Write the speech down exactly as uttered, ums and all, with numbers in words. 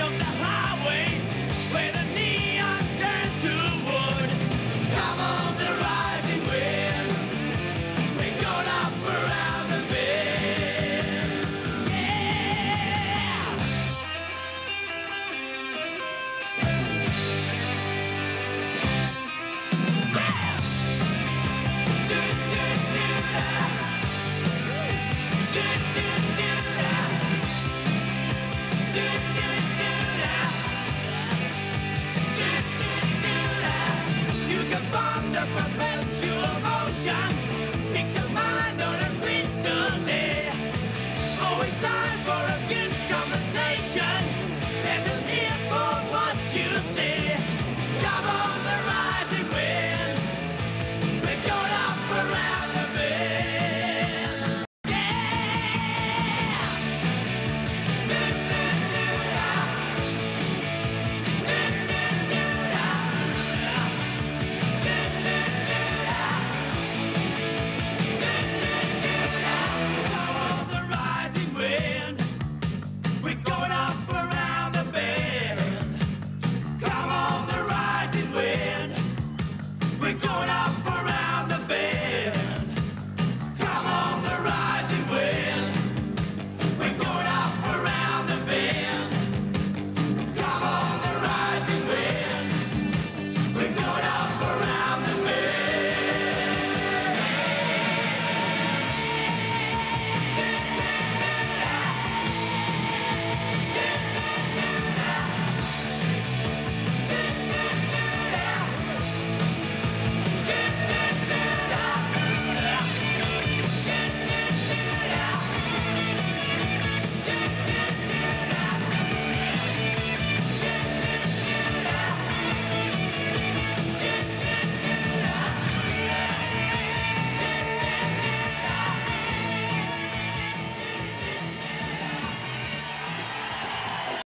of the highway where the neons turn to wood. Come on, the rising wind, we're going up around the bend. Yeah! Do, do, do, da. Do, do, do, da. Do,